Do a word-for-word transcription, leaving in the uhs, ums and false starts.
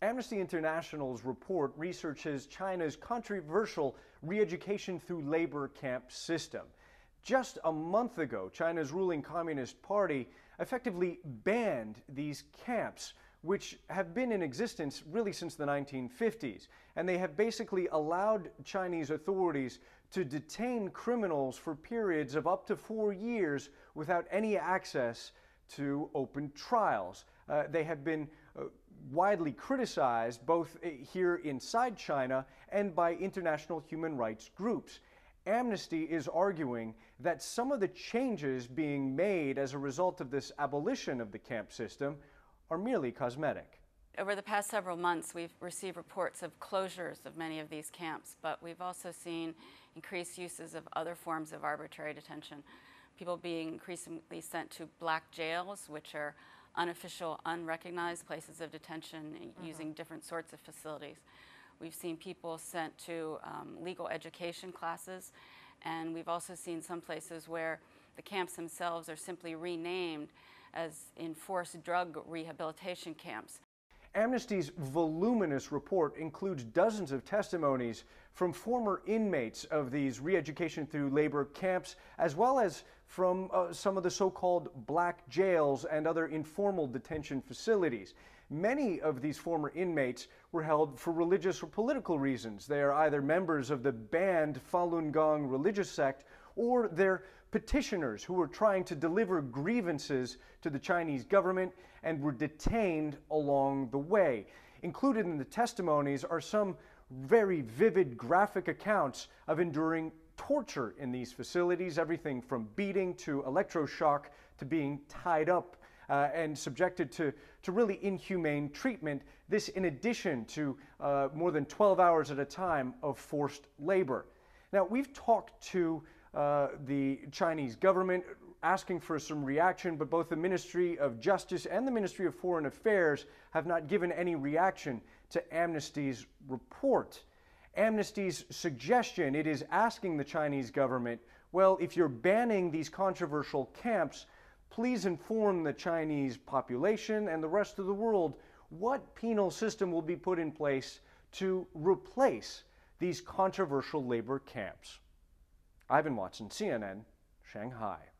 Amnesty International's report researches China's controversial re-education through labor camp system. Just a month ago, China's ruling Communist Party effectively banned these camps, which have been in existence really since the nineteen fifties. And they have basically allowed Chinese authorities to detain criminals for periods of up to four years without any access to open trials. Uh, they have been uh, widely criticized both here inside China and by international human rights groups. Amnesty is arguing that some of the changes being made as a result of this abolition of the camp system are merely cosmetic. Over the past several months, we've received reports of closures of many of these camps, but we've also seen increased uses of other forms of arbitrary detention. People being increasingly sent to black jails, which are unofficial, unrecognized places of detention mm-hmm. using different sorts of facilities. We've seen people sent to um, legal education classes, and we've also seen some places where the camps themselves are simply renamed as enforced drug rehabilitation camps. Amnesty's voluminous report includes dozens of testimonies from former inmates of these re-education through labor camps, as well as from uh, some of the so-called black jails and other informal detention facilities. Many of these former inmates were held for religious or political reasons. They are either members of the banned Falun Gong religious sect, or they're petitioners who were trying to deliver grievances to the Chinese government and were detained along the way. Included in the testimonies are some very vivid graphic accounts of enduring torture in these facilities, everything from beating to electroshock to being tied up uh, and subjected to, to really inhumane treatment. This in addition to uh, more than twelve hours at a time of forced labor. Now, we've talked to Uh, the Chinese government asking for some reaction, but both the Ministry of Justice and the Ministry of Foreign Affairs have not given any reaction to Amnesty's report. Amnesty's suggestion, it is asking the Chinese government, well, if you're banning these controversial camps, please inform the Chinese population and the rest of the world what penal system will be put in place to replace these controversial labor camps. Ivan Watson, C N N, Shanghai.